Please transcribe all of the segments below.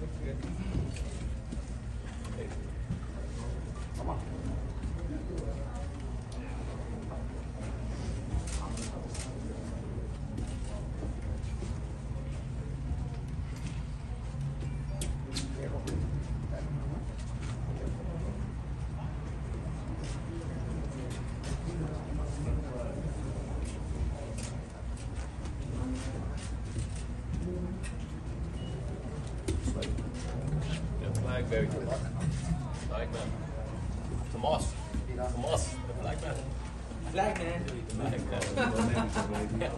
Very good. Flag man. Tomas. Tomas. The flag man. Flag man. Flag man.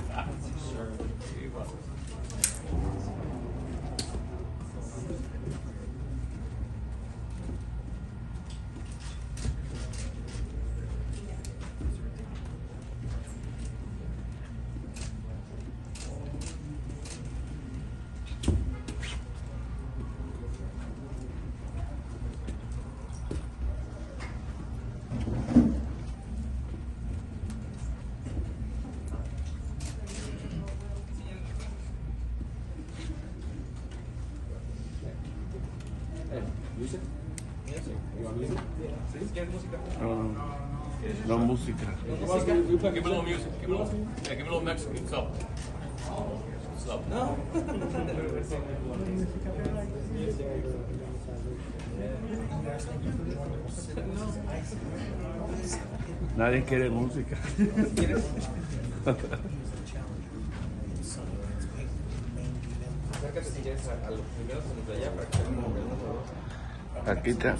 Music? You want music? ¿Quieres música? No música. Give me a little music. Give me a little, yeah, give me a little Mexican. What's up? What's up? No. Nadie quiere música. Acércate si quieres a los primeros de allá para que vean cómo Aquí está.